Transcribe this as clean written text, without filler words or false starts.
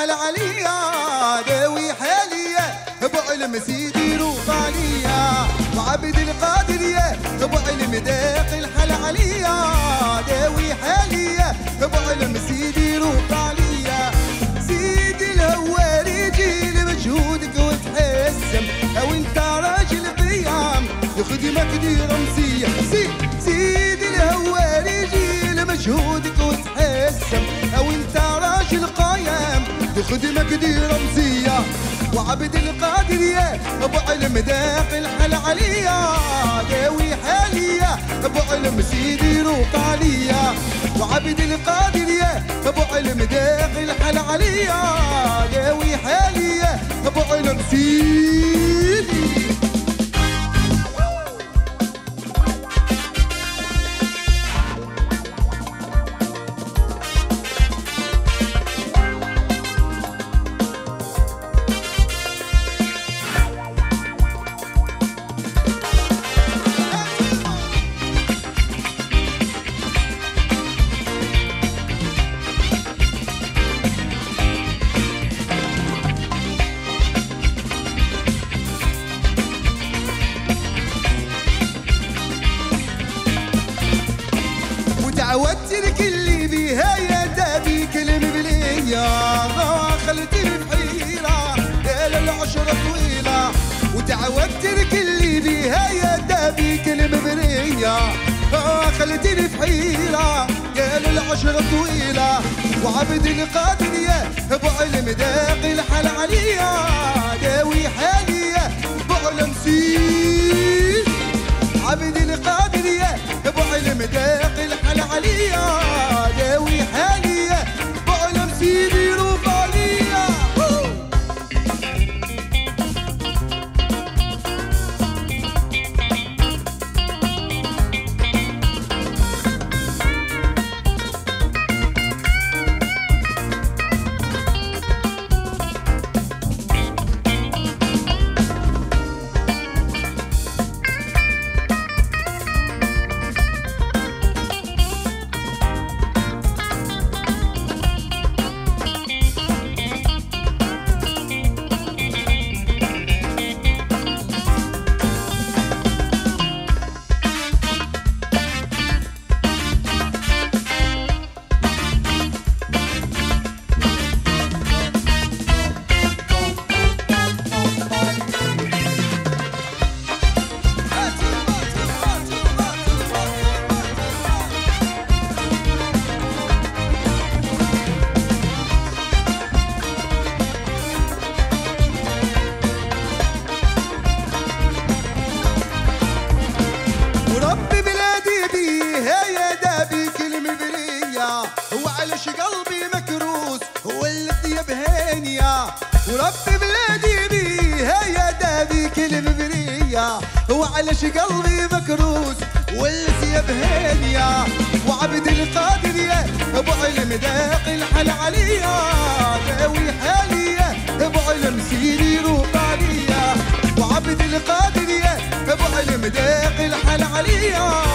الحل عليا داوي حاليا بعلم سيدي روطانية وعبد القادرية بعلم داق الحل عليا داوي حاليا بعلم سيدي روطانية سيدي الهوار يجي لمجهودك وتحسم او انت راجل قيام يخدمك دي رمزية سيدي الهوار يجي لمجهودك وتحسم او انت راجل قايم يخدمك دي رمزية وعبد القادرية بعلم داق الحل عليا داوي حالية بعلم سيدي روطانية وعبد القادرية بعلم داق الحل عليا داوي حالية بعلم سيدي تعودت لك اللي بيها يا دابي كلم بليا خلتني بحيرة ليلة العشرة طويلة وتعودت لك اللي بيها يا دابي كلم بليا خلتني بحيرة ليلة العشرة طويلة وعبد القادرية بعلم داق الحل عليا داوي حالية بعلم سيد عبد القادرية بعلم داق الحل عليا داوي حالية بعلم سيدي روطانية قلبي مكروس هو اللي طيب هانية ورب بلادي بيها يا دابي كلمة برية وعلش قلبي مكروس واللي طيب هانية وعبد القادرية بعلم داق الحل عليا داوي حالية بعلم سيدي روطانية وعبد القادرية بعلم داق الحل عليا